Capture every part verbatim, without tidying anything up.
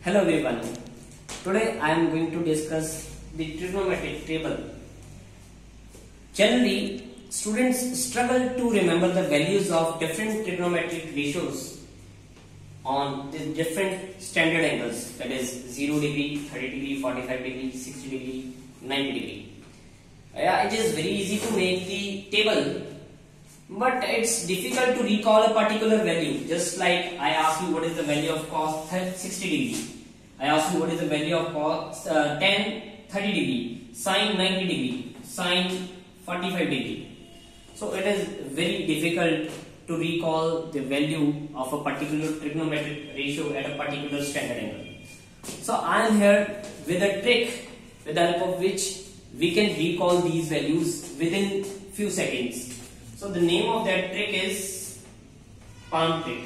Hello everyone. Today I am going to discuss the trigonometric table. Generally, students struggle to remember the values of different trigonometric ratios on the different standard angles, that is zero degree, thirty degree, forty-five degree, sixty degree, ninety degree. Yeah, it is very easy to make the table, but it's difficult to recall a particular value. Just like I ask you what is the value of cos sixty degree, I ask you what is the value of cos uh, tan thirty degree, sin ninety degree, sin forty-five degree. So it is very difficult to recall the value of a particular trigonometric ratio at a particular standard angle. So I am here with a trick with the help of which we can recall these values within few seconds. So the name of that trick is palm trick.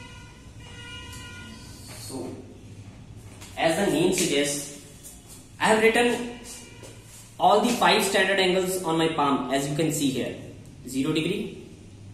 So as the name suggests, I have written all the five standard angles on my palm, as you can see here. zero degree,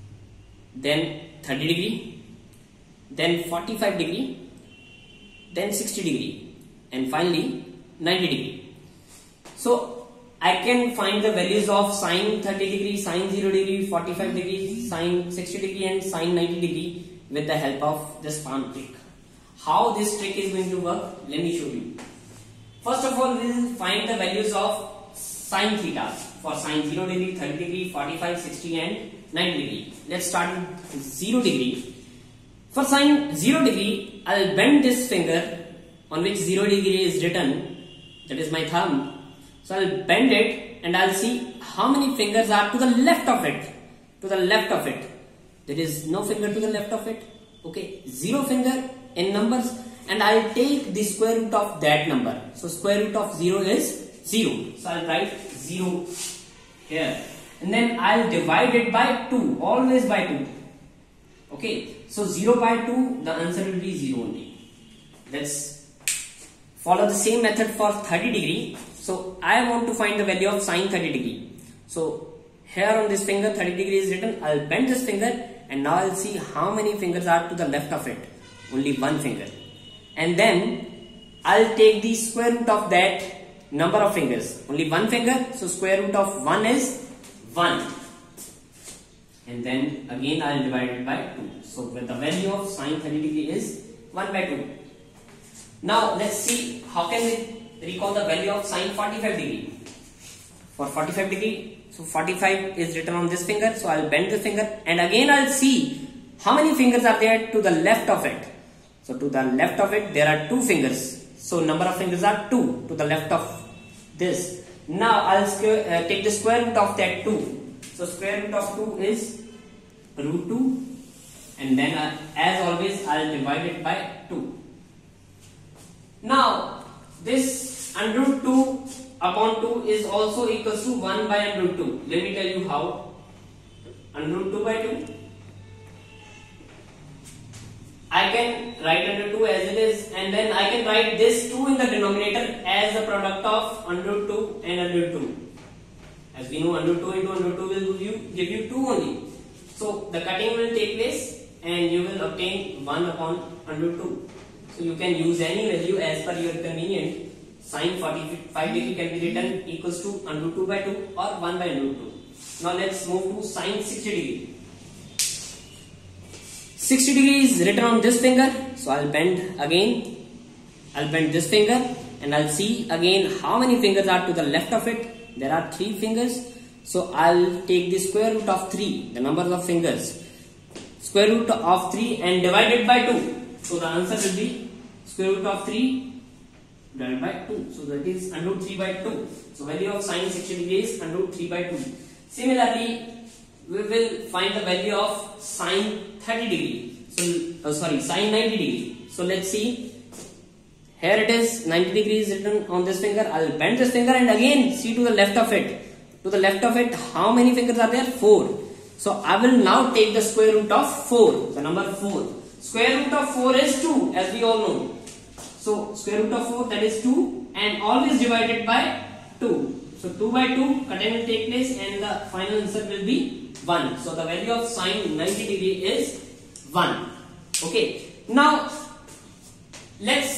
then thirty degree, then forty-five degree, then sixty degree, and finally ninety degree. So I can find the values of sin thirty degree, sin zero degree, forty-five degree, sin sixty degree and sin ninety degree with the help of this palm trick. How this trick is going to work, let me show you. First of all, we will find the values of sin theta for sin zero degree, thirty degree, forty-five, sixty and ninety degree. Let's start with zero degree. For sin zero degree, I'll bend this finger on which zero degree is written, that is my thumb. So I'll bend it and I'll see how many fingers are to the left of it. To the left of it. There is no finger to the left of it. Okay, zero finger in numbers, and I'll take the square root of that number. So square root of zero is zero. So I'll write zero here. And then I'll divide it by two. Always by two. Okay, so zero by two, the answer will be zero only. Let's follow the same method for thirty degree. So I want to find the value of sin thirty degree. So here on this finger thirty degree is written. I'll bend this finger and now I'll see how many fingers are to the left of it. Only one finger. And then I'll take the square root of that number of fingers. Only one finger. So square root of one is one. And then again I'll divide it by two. So the value of sin thirty degree is one by two. Now let's see how can we recall the value of sin forty-five degree. For forty-five degree, so forty-five is written on this finger, so I'll bend the finger and again I'll see how many fingers are there to the left of it. So to the left of it there are two fingers, so number of fingers are two to the left of this. Now I'll square, uh, take the square root of that two. So square root of two is root two, and then uh, as always I'll divide it by two. Now this under root two upon two is also equals to one by under root two. Let me tell you how. Under root two by two. I can write under two as it is, and then I can write this two in the denominator as a product of under root two and under root two. As we know, under root two into under root two will give you, give you two only. So the cutting will take place and you will obtain one upon under root two. So you can use any value as per your convenient. Sin forty-five degree can be written equals to under root two by two or one by under root two. Now let's move to sin sixty degree. sixty degree is written on this finger. So I'll bend again. I'll bend this finger and I'll see again how many fingers are to the left of it. There are three fingers. So I'll take the square root of three, the number of fingers. Square root of three and divide it by two. So the answer will be square root of three divided by two. So that is under root three by two. So value of sin sixty degree is under root three by two. Similarly, we will find the value of sin thirty degree. So uh, sorry, sin ninety degree. So let's see. Here it is, ninety degree is written on this finger. I will bend this finger and again see to the left of it. To the left of it, how many fingers are there? Four. So I will now take the square root of four. The number four. Square root of four is two, as we all know. So square root of four, that is two, and always divided by two. So two by two, cutting will take place and the final answer will be one. So the value of sin ninety degree is one. Okay. Now let's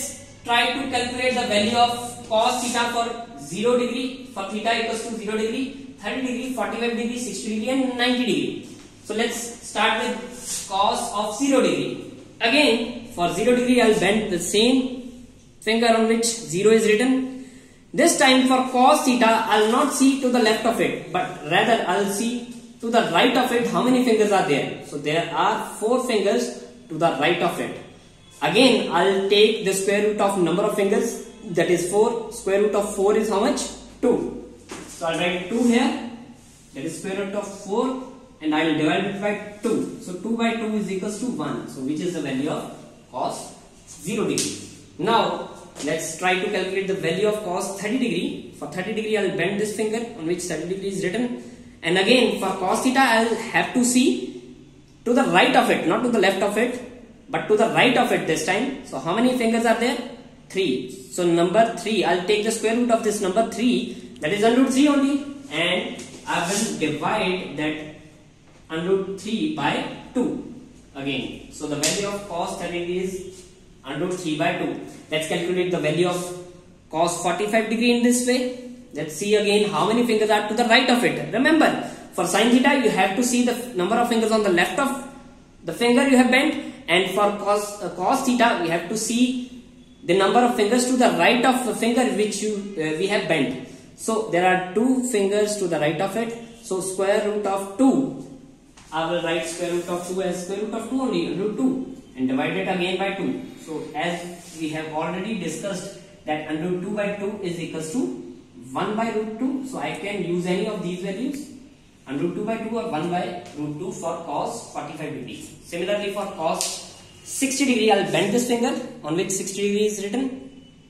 try to calculate the value of cos theta for zero degree, for theta equals to zero degree, thirty degree, forty-five degree, sixty degree and ninety degree. So let's start with cos of zero degree. Again, for zero degree I'll bend the same finger on which zero is written. This time for cos theta I'll not see to the left of it, but rather I'll see to the right of it how many fingers are there. So there are four fingers to the right of it. Again I'll take the square root of number of fingers, that is four. Square root of four is how much? two. So I'll write two here, that is square root of four, and I will divide it by two. So two by two is equals to one. So which is the value of cos zero degree. Now let's try to calculate the value of cos thirty degree. For thirty degree I'll bend this finger on which thirty degree is written. And again for cos theta I'll have to see to the right of it, not to the left of it, but to the right of it this time. So how many fingers are there? three. So number three, I'll take the square root of this number three, that is under root three only, and I will divide that under root three by two again. So the value of cos thirty degree is under root three by two. Let's calculate the value of cos forty-five degree in this way. Let's see again how many fingers are to the right of it. Remember, for sin theta you have to see the number of fingers on the left of the finger you have bent, and for cos, uh, cos theta we have to see the number of fingers to the right of the finger which you uh, we have bent. So there are two fingers to the right of it. So square root of two, I will write square root of two as square root of two only, root two, and divide it again by two. So as we have already discussed that under root two by two is equals to one by root two. So I can use any of these values, under root two by two or one by root two for cos forty-five degree. Similarly for cos sixty degree, I'll bend this finger on which sixty degree is written.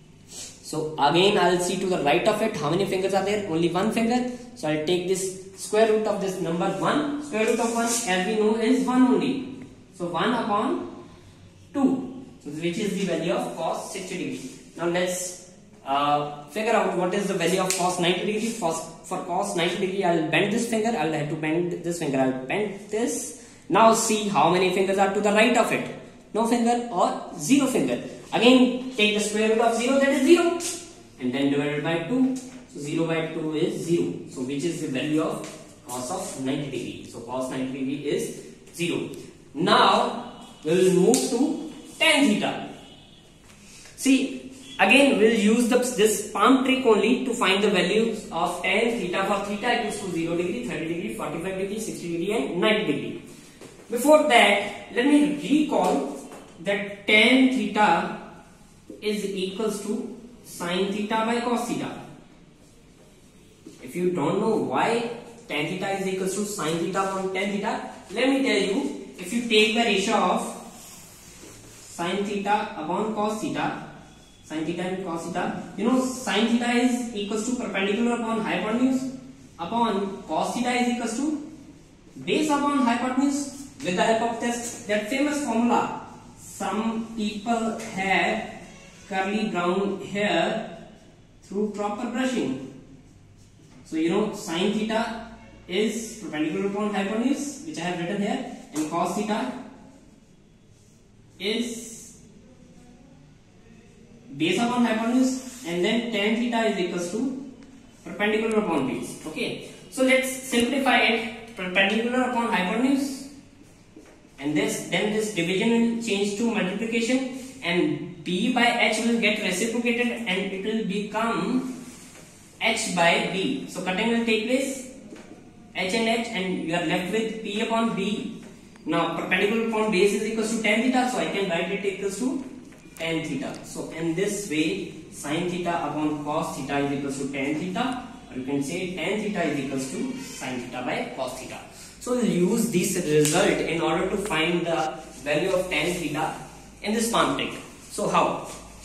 So again I'll see to the right of it how many fingers are there, only one finger. So I'll take this square root of this number one. Square root of one, as we know, is one only. So one upon two, so which is the value of cos sixty degree. Now let's uh, figure out what is the value of cos ninety degree. For, for cos ninety degree I'll bend this finger, I'll have to bend this finger, I'll bend this. Now see how many fingers are to the right of it. No finger or zero finger. Again take the square root of zero, that is zero, and then divided by two. So zero by two is zero. So which is the value of cos of ninety degree. So cos ninety degree is zero. Now we will move to tan theta. See, again we will use the, this palm trick only to find the values of tan theta for theta equals to zero degree, thirty degree, forty-five degree, sixty degree and ninety degree. Before that, let me recall that tan theta is equals to sin theta by cos theta. If you don't know why tan theta is equals to sin theta upon tan theta, let me tell you. If you take the ratio of sin theta upon cos theta, sin theta and cos theta, you know sin theta is equals to perpendicular upon hypotenuse upon cos theta is equals to base upon hypotenuse. With the help of this, that famous formula, some people have curly brown hair through proper brushing. So you know sin theta is perpendicular upon hypotenuse, which I have written here, and cos theta is base upon hypotenuse, and then tan theta is equals to perpendicular upon base. Okay, so let's simplify it. Perpendicular upon hypotenuse, and this then this division will change to multiplication, and b by h will get reciprocated and it will become h by b. So cutting will take place, h and h, and you are left with p upon b. Now perpendicular upon base is equals to tan theta, so I can write it equals to tan theta. So in this way, sin theta upon cos theta is equals to tan theta, or you can say tan theta is equals to sin theta by cos theta. So we'll use this result in order to find the value of tan theta in this palm trick. So how?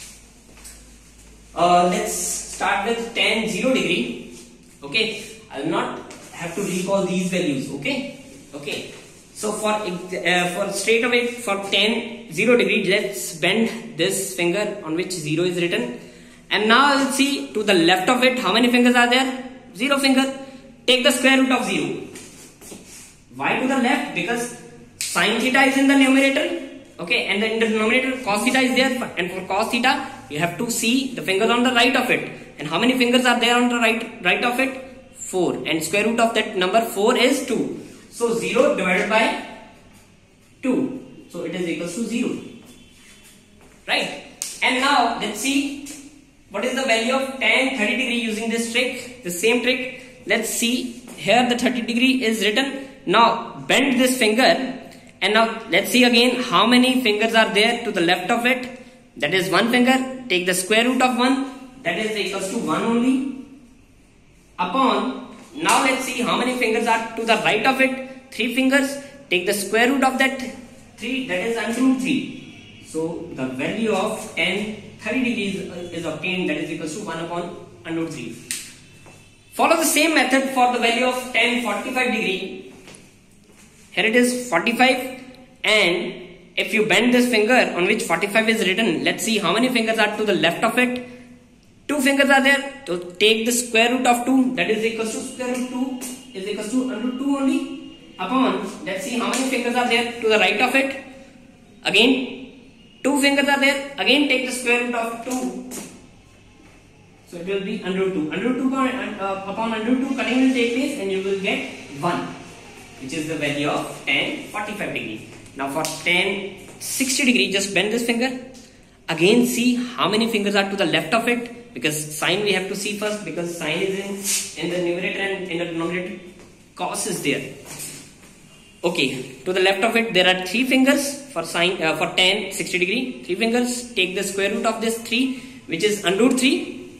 Uh, let's start with tan zero degree. Okay, I'll not have to recall these values. Okay, okay. So for uh, for straight away for tan zero degree, let's bend this finger on which zero is written, and now I'll see to the left of it how many fingers are there. Zero finger. Take the square root of zero. Why to the left? Because sin theta is in the numerator Okay, and then in the denominator cos theta is there, and for cos theta you have to see the fingers on the right of it. And how many fingers are there on the right right of it? four, and square root of that number four is two. So zero divided by two, so it is equals to zero, right? And now let's see what is the value of tan thirty degree using this trick, the same trick. Let's see, here the thirty degree is written. Now bend this finger, and now let's see again how many fingers are there to the left of it. That is one finger. Take the square root of one, that is equals to one only, upon, now let's see how many fingers are to the right of it. Three fingers. Take the square root of that three, that is under root three. So the value of tan thirty degrees is obtained, that is equals to one upon under root three. Follow the same method for the value of tan forty-five degree. Here it is forty-five, and if you bend this finger on which forty-five is written, let's see how many fingers are to the left of it. Two fingers are there, so take the square root of two, that is equals to square root two is equals to under root two only, upon, let's see how many fingers are there to the right of it. Again two fingers are there, again take the square root of two, so it will be under root two. Under root two uh, upon under root two, cutting will take place and you will get one, which is the value of tan forty-five degree. Now for tan sixty degree, just bend this finger. Again see how many fingers are to the left of it, because sine we have to see first, because sine is in, in the numerator and in the denominator cos is there. Okay, to the left of it there are three fingers for sine uh, for tan sixty degree. Three fingers. Take the square root of this three, which is under root three,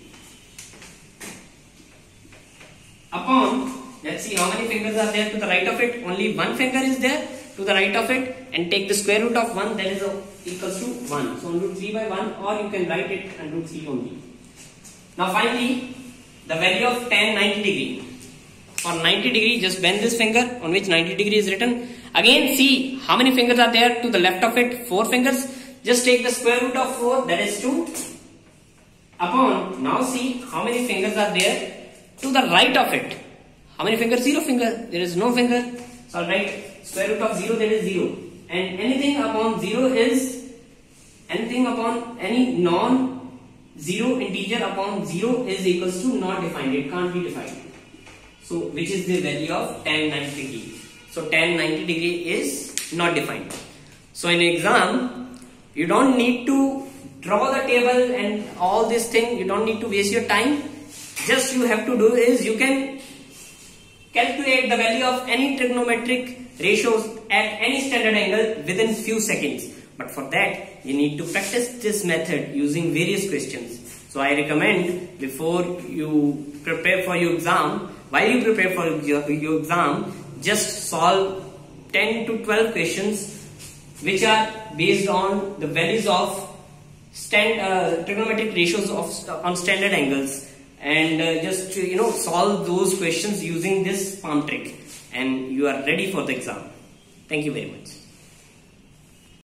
upon, let's see how many fingers are there to the right of it. Only one finger is there to the right of it, and take the square root of one, that is equals to one. So under root three by one, or you can write it under root three only. Now finally the value of tan ninety degree. For ninety degree, just bend this finger on which ninety degree is written. Again see how many fingers are there to the left of it. Four fingers. Just take the square root of four, that is two, upon, now see how many fingers are there to the right of it. How many fingers? Zero finger. There is no finger. So I'll write square root of zero, that is zero. And anything upon zero is, anything upon any non zero integer upon zero is equals to not defined. It can't be defined. So which is the value of tan ninety degree? So tan ninety degree is not defined. So in exam, you don't need to draw the table and all this thing. You don't need to waste your time. Just you have to do is you can calculate the value of any trigonometric ratios at any standard angle within few seconds. But for that you need to practice this method using various questions. So I recommend, before you prepare for your exam, while you prepare for your, your exam, just solve ten to twelve questions which are based on the values of stand, uh, trigonometric ratios of on standard angles, and uh, just you know solve those questions using this palm trick, and you are ready for the exam. Thank you very much.